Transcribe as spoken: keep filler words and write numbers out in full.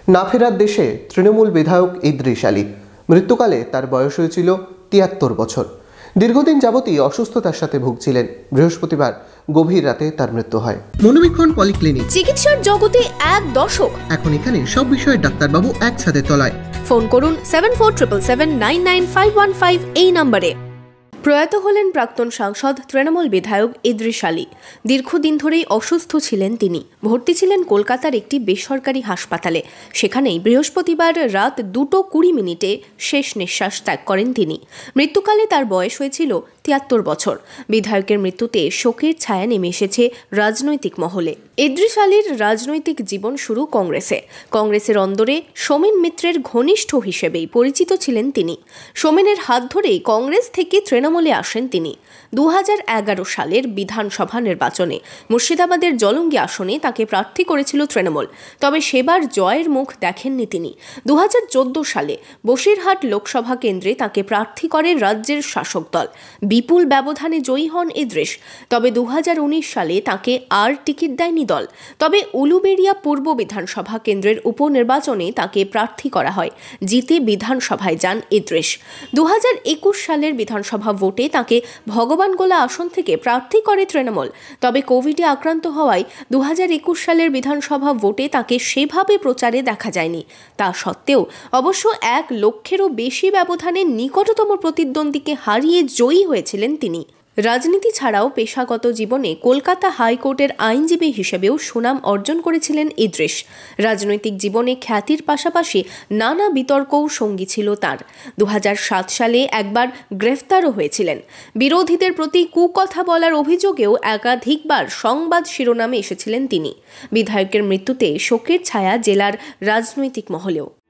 না ফেরার দেশে তৃণমূল বিধায়ক ইদ্রিস আলী। মৃত্যুকালে তার বয়স হয়েছিল তিয়াত্তর বছর। দীর্ঘদিন যাবতই অসুস্থতার সাথে ভুগছিলেন। বৃহস্পতিবার গভীর রাতে তার মৃত্যু হয়। মনোবীক্ষণ পলিক্লিনিক, চিকিৎসার জগতে এক দশক। এখন এখানে সব বিষয়ে ডাক্তারবাবু এক ছাদের তলায়। ফোন করুন seven four triple seven nine nine five one five এই নম্বরে। প্রয়াত হলেন প্রাক্তন সাংসদ তৃণমূল বিধায়ক ইদ্রিস আলী। দীর্ঘদিন ধরেই অসুস্থ ছিলেন তিনি। ভর্তি ছিলেন কলকাতার একটি বেসরকারি হাসপাতালে। সেখানেই বৃহস্পতিবার রাত দুটো কুড়ি মিনিটে শেষ নিঃশ্বাস ত্যাগ করেন তিনি। মৃত্যুকালে তার বয়স হয়েছিল তিয়াত্তর বছর। বিধায়কের মৃত্যুতে শোকের ছায়া নেমে এসেছে রাজনৈতিক মহলে। ইদ্রিস আলীর রাজনৈতিক জীবন শুরু কংগ্রেসে। কংগ্রেসের অন্দরে সোমেন মিত্রের ঘনিষ্ঠ হিসেবেই পরিচিত ছিলেন তিনি। সোমেনের হাত ধরেই কংগ্রেস থেকে তৃণমূলে আসেন তিনি। দু হাজার এগারো সালের বিধানসভা নির্বাচনে মুর্শিদাবাদের জলঙ্গি আসনে তাকে প্রার্থী করেছিল তৃণমূল। তবে সেবার জয়ের মুখ দেখেননি তিনি। দু হাজার চোদ্দ সালে বসিরহাট লোকসভা কেন্দ্রে তাকে প্রার্থী করে রাজ্যের শাসক দল। বিপুল ব্যবধানে জয়ী হন ইদ্রিস। তবে দু হাজার উনিশ সালে তাকে আর টিকিট দেয়নি দল। তবে উলুবেড়িয়া পূর্ব বিধানসভা কেন্দ্রের উপনির্বাচনে তাকে প্রার্থী করা হয়। জিতে বিধানসভায় যান ইদ্রিস। দু হাজার একুশ সালের বিধানসভা ভোটে তাকে ভগবানগোলা আসন থেকে প্রার্থী করে তৃণমূল। তবে কোভিডে আক্রান্ত হওয়ায় দু হাজার একুশ সালের বিধানসভা ভোটে তাকে সেভাবে প্রচারে দেখা যায়নি। তা সত্ত্বেও অবশ্য এক লক্ষেরও বেশি ব্যবধানে নিকটতম প্রতিদ্বন্দ্বীকে হারিয়ে জয়ী হয়েছিলেন তিনি। রাজনীতি ছাড়াও পেশাগত জীবনে কলকাতা হাইকোর্টের আইনজীবী হিসেবেও সুনাম অর্জন করেছিলেন ইদ্রিস। রাজনৈতিক জীবনে খ্যাতির পাশাপাশি নানা বিতর্কও সঙ্গী ছিল তার। দু হাজার সাত সালে একবার গ্রেফতারও হয়েছিলেন। বিরোধীদের প্রতি কুকথা বলার অভিযোগেও একাধিকবার সংবাদ শিরোনামে এসেছিলেন তিনি। বিধায়কের মৃত্যুতে শোকের ছায়া জেলার রাজনৈতিক মহলেও।